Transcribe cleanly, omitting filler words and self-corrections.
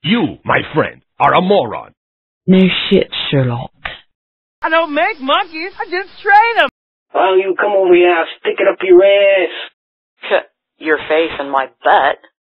You, my friend, are a moron. No shit, Sherlock. I don't make monkeys, I just train them. Why don't you come over here, I'll stick it up your ass. Your face and my butt.